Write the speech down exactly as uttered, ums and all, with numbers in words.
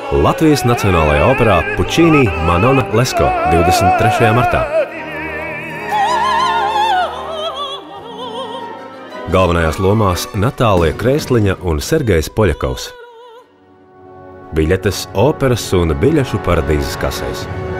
Latvijas Nacionālajā operā Pučīni Manona Lesko divdesmit trešajā martā. Galvenajās lomās Natālija Kreisliņa un Sergejs Poļakovs. Biļetes operas un biļešu paradīzes kasēs.